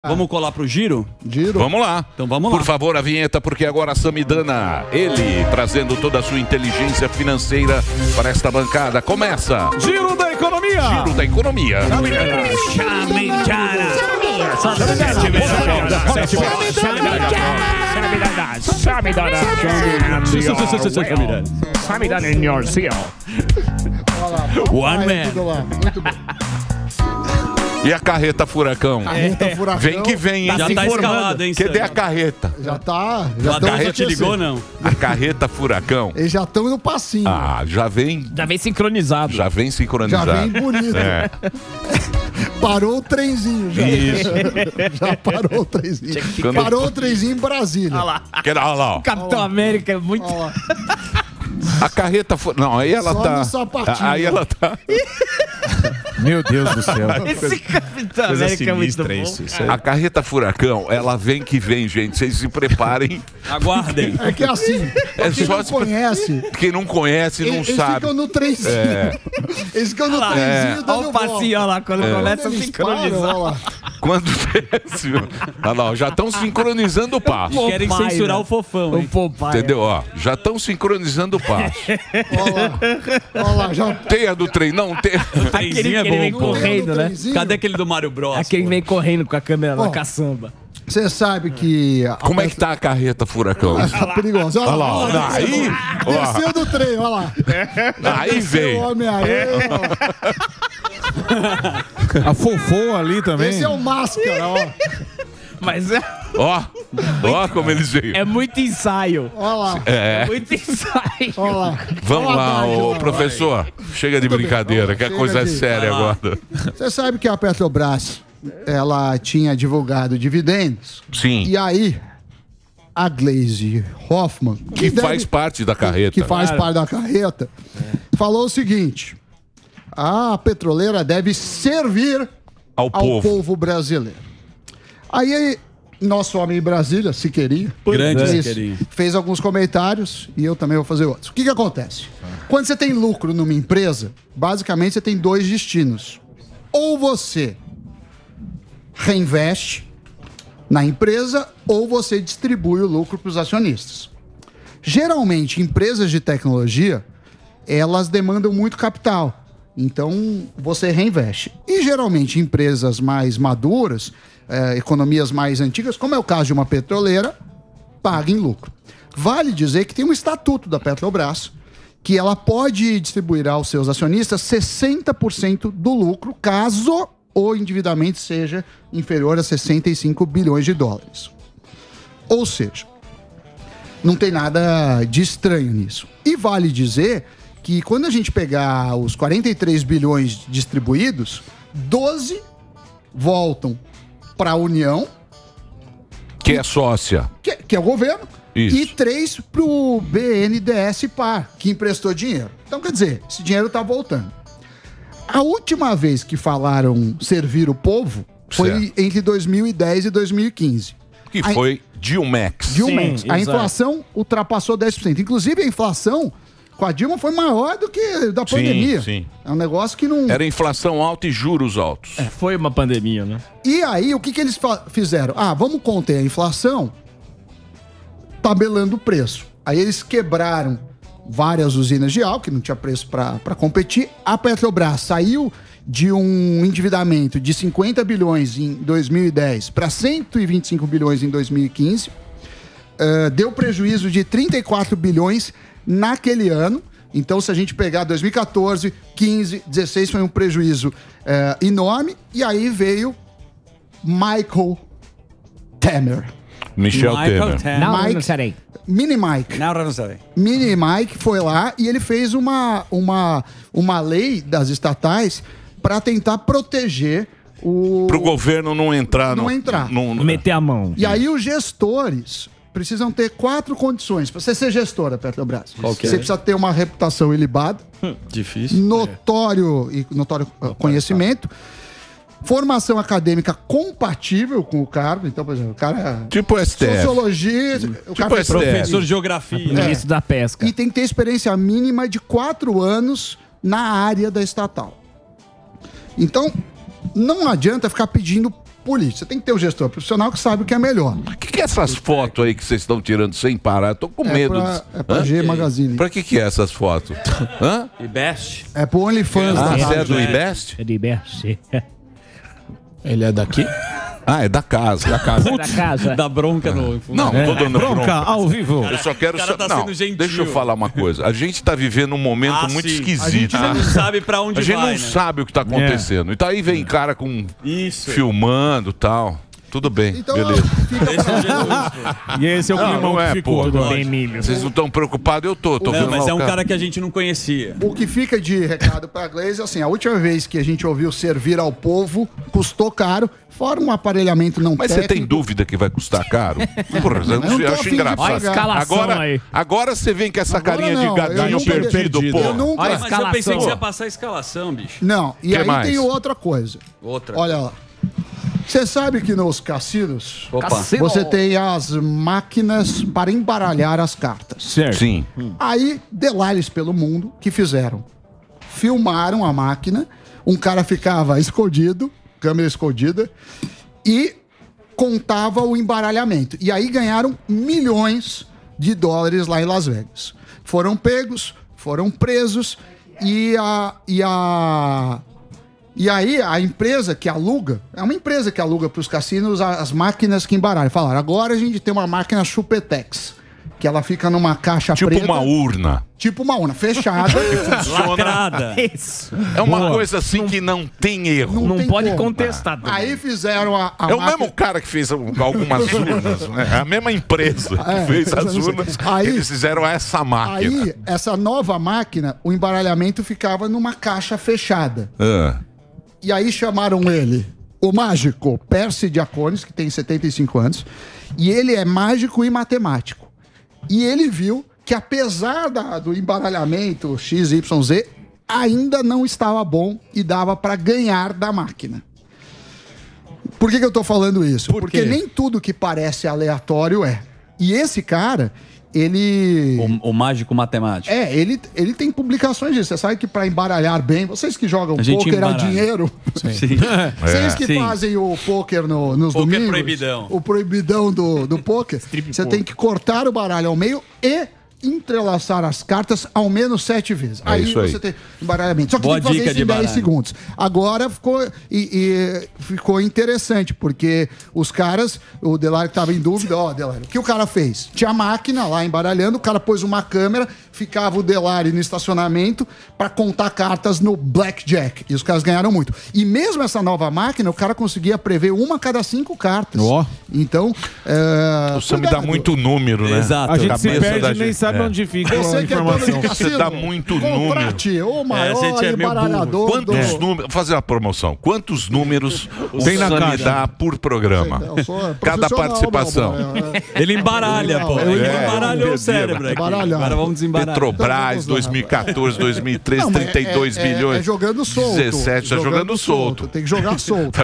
Vamos colar pro giro? Giro. Vamos lá. Então vamos lá. Por favor, a vinheta, porque agora Samidana, ele trazendo toda a sua inteligência financeira para esta bancada. Começa. Giro da economia. Giro da economia. Samidana in your seal. One man. Muito bem. E a carreta furacão? Carreta furacão. Vem que vem, hein? Já tá escalado, hein? Cadê a carreta? Já tá. A carreta te ligou, não? A carreta furacão. Eles já estão no passinho. Ah, já vem sincronizado. Já vem sincronizado. Já vem bonito. É. Parou o trenzinho já. Isso. Já parou o trenzinho. Quando- Parou o trenzinho em Brasília. Olha lá. Olha lá, ó. Capitão América é muito... Olha lá. A carreta não, aí ela Só tá. no sapatinho. Aí ela tá. Meu Deus do céu. Esse Capitão Coisa América é muito sinistra bom. isso. A carreta furacão, ela vem que vem, gente. Vocês se preparem. Aguardem. É que assim, É quem só não se- conhece, Quem não conhece, não eles sabe. ficam no trenzinho. Eles ficam no trenzinho dando Olha o passinho, olha lá, quando começa a Quando eles sincronizar. param, olha lá. Quando desce. Olha lá, ó, já estão sincronizando o passo. Querem Popeye, censurar né? o fofão, O hein? Popeye. Entendeu? Ó, já estão sincronizando o passo. Olha lá, já Tem a do trem? Não, tem. Aquele que Trenzinho é ele vem bom, pô. correndo, né? trenzinho. Cadê aquele do Mario Bros? Aquele que vem correndo com a câmera na Ó. caçamba. Você sabe que... Como é que tá a carreta furacão? Tá perigoso. Olha lá, olha lá. Aí, ó, Desceu do trem, olha lá. aí Desceu o vem. Homem-Aranha. A Fofão ali também. Esse é o Máscara, ó. Mas Ó, ó como eles veem. é muito ensaio. Olha lá. É. Muito ensaio. Olha lá. Vamos Olha lá, Darjo, ô lá. professor. Chega de brincadeira, que a Chega coisa é de- séria Vai lá. agora. Você sabe que a Petrobras, ela tinha divulgado dividendos. Sim. E aí, a Gleisi Hoffmann, Que faz parte da carreta. que faz parte da carreta, falou o seguinte: a petroleira deve servir Ao ao povo. povo brasileiro. Aí, nosso homem em Brasília, Siqueirinha, Grande fez, Siqueirinha. fez alguns comentários e eu também vou fazer outros. O que acontece? Quando você tem lucro numa empresa, basicamente você tem dois destinos. Ou você reinveste na empresa ou você distribui o lucro para os acionistas. Geralmente, empresas de tecnologia, elas demandam muito capital. Então, você reinveste. E, geralmente, empresas mais maduras, economias mais antigas, como é o caso de uma petroleira, pagam em lucro. Vale dizer que tem um estatuto da Petrobras que ela pode distribuir aos seus acionistas 60% do lucro, caso o endividamento seja inferior a 65 bilhões de dólares. Ou seja, não tem nada de estranho nisso. E vale dizer que quando a gente pegar os 43 bilhões distribuídos, 12 voltam para a União, Que é sócia. que é o governo, Isso. e 3 para o BNDES Par, que emprestou dinheiro. Então, quer dizer, esse dinheiro está voltando. A última vez que falaram servir o povo foi Certo. entre 2010 e 2015. Que foi Dilmex. Dilmex. A exato. inflação ultrapassou 10%. Inclusive, a inflação com a Dilma foi maior do que da pandemia. sim. É um negócio que não... Era inflação alta e juros altos. Foi uma pandemia, né? E aí, o que eles fizeram? Ah, vamos conter a inflação tabelando o preço. Aí eles quebraram várias usinas de álcool, que não tinha preço para competir. A Petrobras saiu de um endividamento de 50 bilhões em 2010 para 125 bilhões em 2015. Deu prejuízo de 34 bilhões naquele ano. Então, se a gente pegar 2014, 15, 16, foi um prejuízo enorme. E aí veio Michael Temer. Michel Temer. Não, Mike- não serei. Mini Mike. Não, não sei. Mini Mike foi lá e ele fez uma lei das estatais para tentar proteger o... Pro governo não entrar. Não entrar. Meter a mão. E aí os gestores precisam ter 4 condições para você ser gestor da Petrobras. Qual que é? Você precisa ter uma reputação ilibada, Difícil. notório conhecimento, formação acadêmica compatível com o cargo. Então, por exemplo, o cara... Tipo STF. Sociologia... O cara fez STF. Professor de geografia. Ministro da Pesca. E tem que ter experiência mínima de 4 anos na área da estatal. Então, não adianta ficar pedindo político. Você tem que ter o gestor profissional que sabe o que é melhor. O que é essas fotos aí que vocês estão tirando sem parar? Tô com medo. É pra G Magazine. Pra que é essas fotos? Hã? IBEST? É pro OnlyFans da Você é rádio. do IBEST? É de IBEST. Ele é daqui? Ah, é da casa. Da casa. Da casa. Da bronca no... Não, tô dando Bronca ao vivo. Eu só quero... O cara tá não, sendo gentil. deixa eu falar uma coisa. A gente tá vivendo um momento muito sim. esquisito. A gente não sabe pra onde A gente vai, não né? sabe o que tá acontecendo. Então aí vem cara com... Isso. filmando e tal. Tudo bem, Então, beleza. Esse é o Jesus. E esse é o Não, climão não é, que ficou pô. agora. Bem, milho. Vocês não estão preocupados? Eu tô Não, vendo mas lá é o um cara que a gente não conhecia. O que fica de recado pra Glaze é assim, a última vez que a gente ouviu servir ao povo custou caro, fora um aparelhamento não Mas você técnico. tem dúvida que vai custar caro? Porra, Eu não tô eu a acho fim de engraçado. pagar. Olha a escalação Agora, aí. agora você vem com essa Agora carinha não, de eu gatinho nunca perdido, perdido. pô. Eu nunca... Olha a Mas eu pensei que escalação. você ia passar a escalação, bicho. Não, e Que aí mais? tem outra coisa. Outra. Olha lá. Você sabe que nos cassinos Opa. Cassino. você tem as máquinas para embaralhar as cartas. Certo. Sim. Aí, delares pelo mundo que fizeram? Filmaram a máquina, um cara ficava escondido, câmera escondida, e contava o embaralhamento. E aí ganharam milhões de dólares lá em Las Vegas. Foram pegos, foram presos, e aí a empresa que aluga, é uma empresa que aluga para os cassinos as máquinas que embaralham. Falaram, agora a gente tem uma máquina Chupetex, que ela fica numa caixa Tipo preta. uma urna. Tipo uma urna fechada. Lacrada. Isso. É uma Boa. coisa assim que não tem erro. Não tem pode como. contestar. Aí fizeram a É o máquina- mesmo cara que fez algumas urnas, né? É a mesma empresa que fez as urnas. Aí- Eles fizeram essa máquina. Aí, essa nova máquina, o embaralhamento ficava numa caixa fechada. Ah. E aí chamaram ele, o mágico Percy Diaconis, que tem 75 anos, e ele é mágico e matemático. E ele viu que apesar do embaralhamento XYZ, ainda não estava bom e dava para ganhar da máquina. Por que eu tô falando isso? Porque nem tudo que parece aleatório é. E esse cara, ele... O mágico matemático. ele tem publicações disso. Você sabe que para embaralhar bem, vocês que jogam A gente pôquer a embaralha. dinheiro, Sim. vocês que Sim. fazem o pôquer nos Pôquer domingos, proibidão. o proibidão do pôquer, você tem que cortar o baralho ao meio e entrelaçar as cartas ao menos 7 vezes. Aí isso aí. você tem embaralhamento. Só que Boa tem que fazer dica isso de em 10 baralho. segundos. Agora ficou interessante, porque os caras, o Delari estava em dúvida, Delari, o que o cara fez? Tinha máquina lá embaralhando, o cara pôs uma câmera, ficava o Delari no estacionamento para contar cartas no blackjack. E os caras ganharam muito. E mesmo essa nova máquina, o cara conseguia prever uma a cada 5 cartas. Ó. Então, Você me dá cuidado. muito número, né? Exato. A gente se Cabeça perde da e nem gente. sabe É. onde fica Você a que é dono informação. de cassino, Você dá muito contrate o maior a gente é meio embaralhador Quantos do... números... Vou fazer uma promoção. Quantos números o Tem na Sami caixa. dá por programa? Eu sou Cada profissional, participação. meu amor. Ele embaralha, pô. É, Ele é, embaralhou é, o cérebro aqui. embaralhar. Agora vamos desembaralhar. Petrobras, 2014, 2013, Não, mas 32 bilhões. É jogando solto. 17, tá jogando solto. Tem que jogar solto.